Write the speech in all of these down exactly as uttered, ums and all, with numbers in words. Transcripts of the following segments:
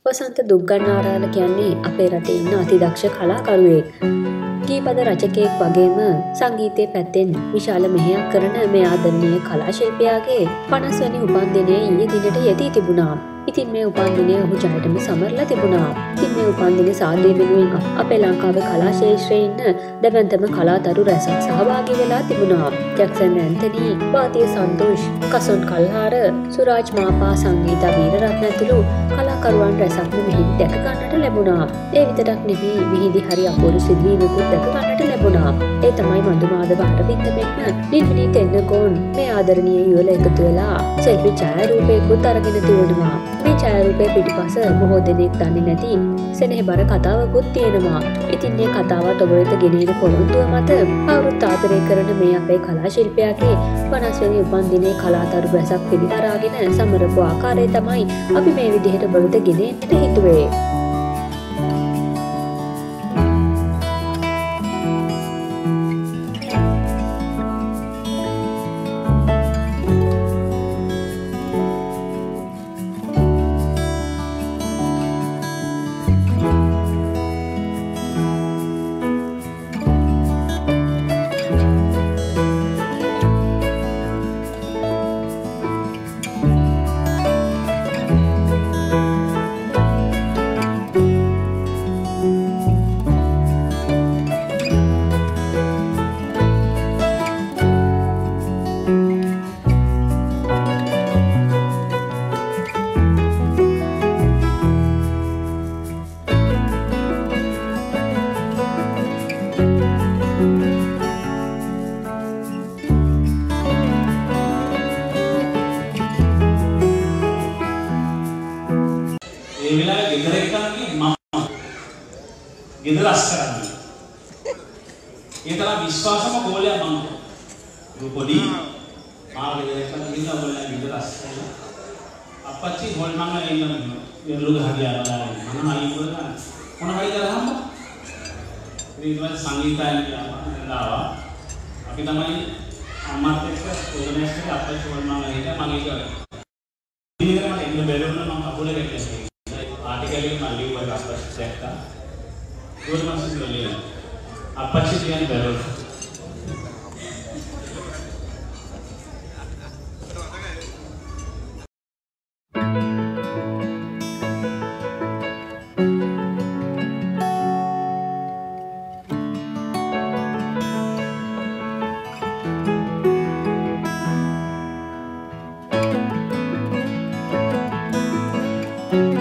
වසන්ත දුක්ගන්නාරාල කියන්නේ අපේ රටේ ඉන්න අතිදක්ෂ කලාකරුවෙක්. ගීපද රචකයෙක් වගේම සංගීතය පැත්තෙන් විශාල මෙහෙයක් කරන මේ ආදරණීය කලා ශිල්පියාගේ පනස් වැනි උපන්දිනය ඊයේ දිනට යෙදී තිබුණා. ඉතින් මේ උපන්දිනය ඔහු ජයටම සමරලා තිබුණා. ඉතින් මේ උපන්දින සාදය වෙනුවෙන් අපේ ලංකාවේ කලා ශාස්ත්‍රයේ ඉන්න දැවැන්තම කලාතරු රැසක් සහභාගී වෙලා තිබුණා. ජැක්සන් ඇන්තනි, වාතිය සන්තෝෂ්, කසොන් කල්හාර, සුරාජ් මාපා, සංගීත වීරරත්න ඇතුළු කලාකරුවන් රැසක්ම මෙහි දැක ගන්නට ලැබුණා. ඒ විතරක් නෙවෙයි විහිදි හරි අපූර්ව සිදුවීමකුත් දැක ගන්නට ලැබුණා. ඒ තමයි මధుමාධව අරවින්ද මෙන්ම නිල්මිනි තෙන්නකෝන් මේ ආදරණීය යුවල එකතු වෙලා සෙල්ෆි ඡායාරූපයකුත් අරගෙන තිබුණා. මේ ඡායාරූපය පිටිපස බොහෝ දෙනෙක් දන්නේ නැති සෙනෙහබර කතාවකුත් තියෙනවා. ඉතින් මේ කතාවත් ඔබ වෙත ගෙනෙන පොරොන්දුව මත කවුරුත් ආදරය කරන මේ අපේ කලා ශිල්පියාගේ පනස් වෙනි උපන්දිනයේ කලාතරු රැසක් පිළිදරාගෙන සමරපු ආකාරය තමයි අපි මේ විදිහට ඔබ වෙත ගෙනෙන්නට හිතුවේ. ඒ වෙලාවේ ගෙදර එක්කන්ගේ මම ගෙදර අස් කරන්නේ. ඒ තරම් විශ්වාසම ගෝලයා මම. ඒ පොඩි මාව ගෙදර එක්කන් ගිහින් ඔයගොල්ලෝ ගෙදර අස් කරලා අපච්චි හොල් මම එන්න එළුග හදියා බලන්න. මම අයින් කරලා මොන හරි කරාම ඊට පස්සේ සංගීතයන් ආවා. අපි තමයි අම්මාත් එක්ක ඕගනයිස් කරලා අපච්චි හොල් මම හිටියා මම ඒක ඉතින් මට එන්න බැලුණා මම කකුල ගැටෙන්නේ. आर्टिकल में मान लीजिए वर्क आपका सेक्टर दो मार्क्स में ले आप अच्छे ध्यान करो Thank you.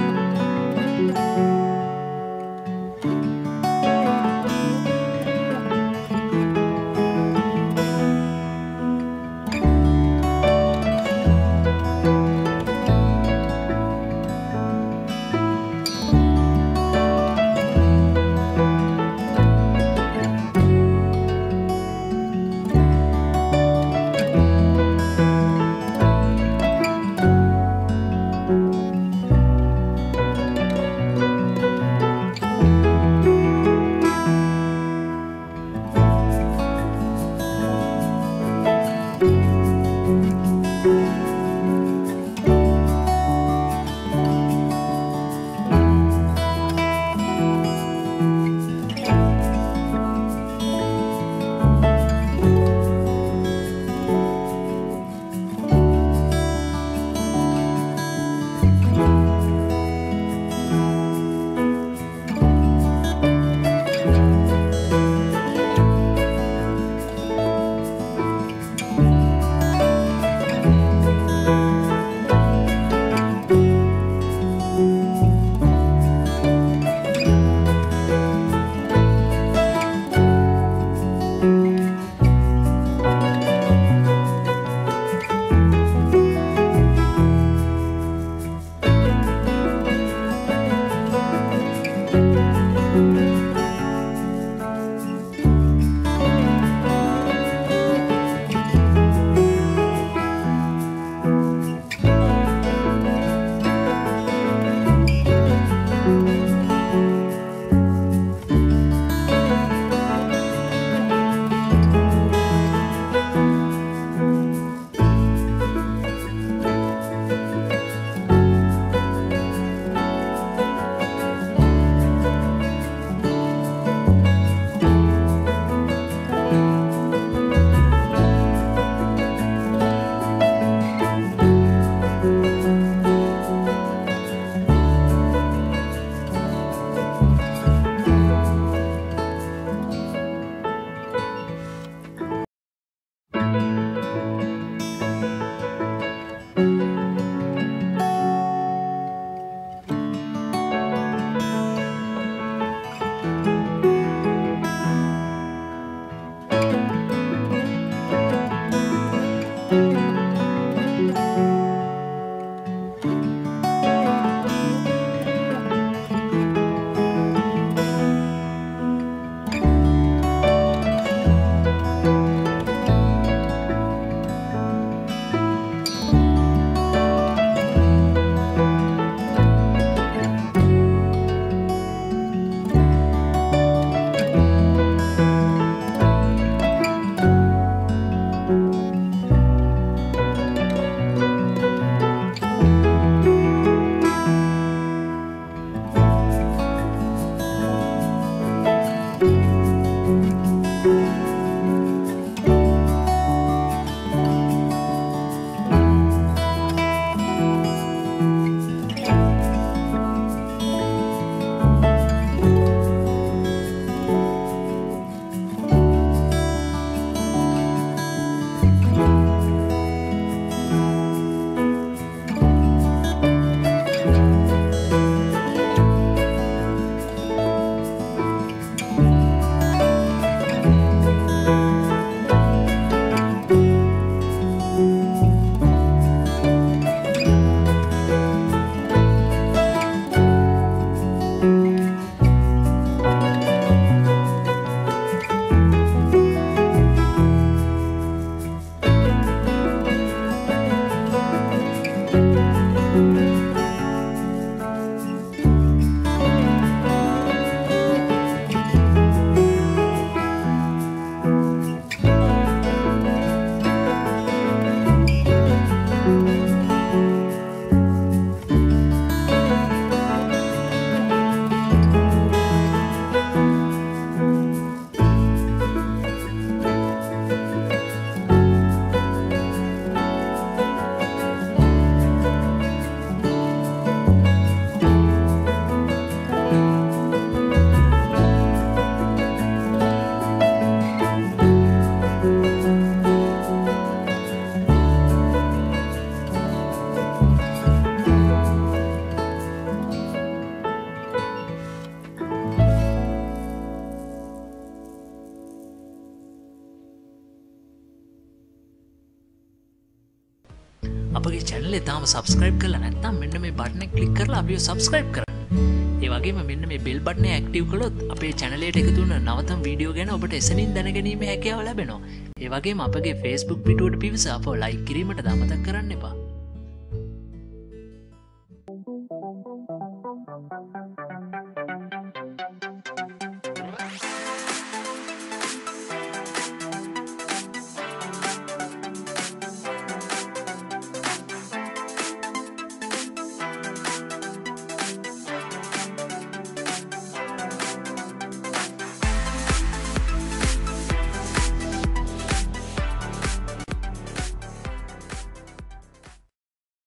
අපගේ channel එක තාම subscribe කරලා නැත්නම් මෙන්න මේ button එක click කරලා අපිව subscribe කරන්න. ඒ වගේම මෙන්න මේ bell button එක active කළොත් අපේ channel එකට එකතු වෙන නවතම වීඩියෝ ගැන ඔබට එසනින් දැනගැනීමේ හැකියාව ලැබෙනවා. ඒ වගේම අපගේ Facebook පිටුවට පිවිස අපව like කිරීමට අමතක කරන්න එපා.